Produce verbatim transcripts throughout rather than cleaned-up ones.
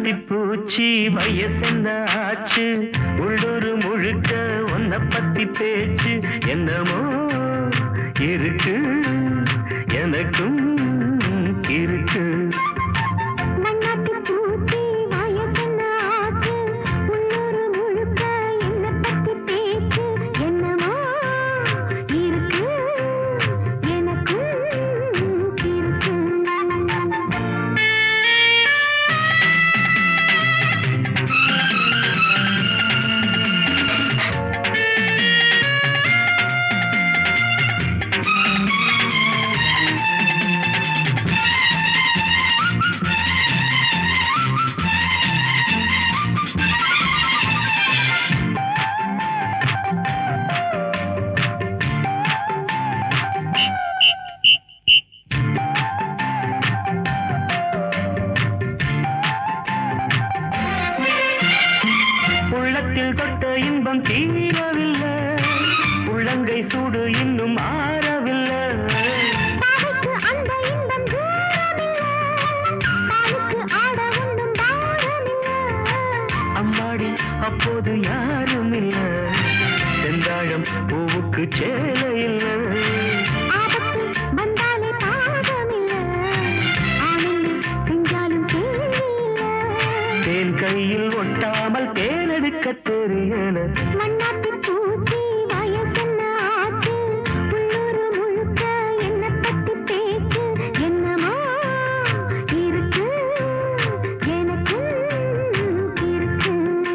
வண்ணாத்தி பூச்சி வயசென்ன ஆச்சு உள்ளூர் முழுக்க ஒன்ன பத்தி பேச்சு என்னமோ இருக்கு எனக்கும் இருக்கு தொட்ட இன்பம் தீரவில்லை உள்ளங்கை சூடு இன்னும் ஆறவில்லை அந்த இன்பம் அம்மாடி அப்போது யாரும் இல்லை செந்தாழம் பூவுக்கு சேலை இல்லை தேன் கையில் ஒட்டாமல் தேனெடுக்க தெரியல மண்ணாத்தி பூச்சி வயசென்ன ஆச்சு உள்ளூர் முழுக்க என்ன பத்தி பேச்சு என்னமோ இருக்கு எனக்கும் இருக்கு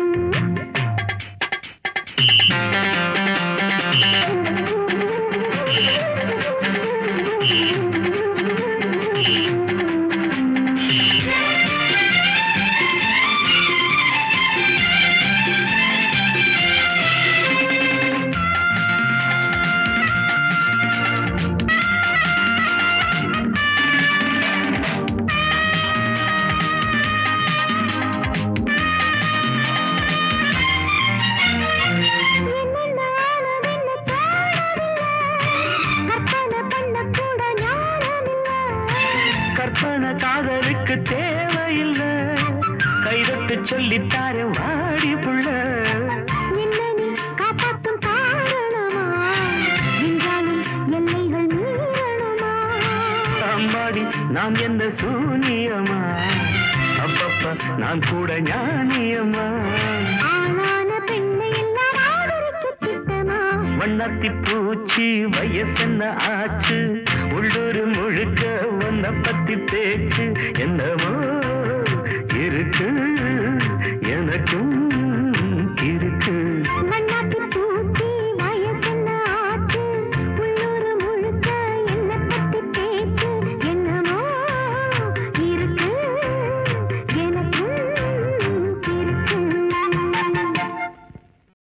கற்பனை காதலுக்கு தேவையில்லை கைதட்டு சொல்லித்தார வாடி புள்ள என்னை காப்பாற்றும் காரணமா என்றாலும் எல்லைகள் மீறணுமா அம்மாடி நான் என்ன சூனியமா அப்பப்பா நான் கூட ஞானியம்மா ஆனான பெண்ணை எல்லாம் ஆதரிக்க திட்டமா வண்ணாத்தி பூச்சி வயசென்ன ஆச்சு உள்ளூர் முழுக்க ஒன்ன பத்தி பேச்சு என்னமோ இருக்கு எனக்கும்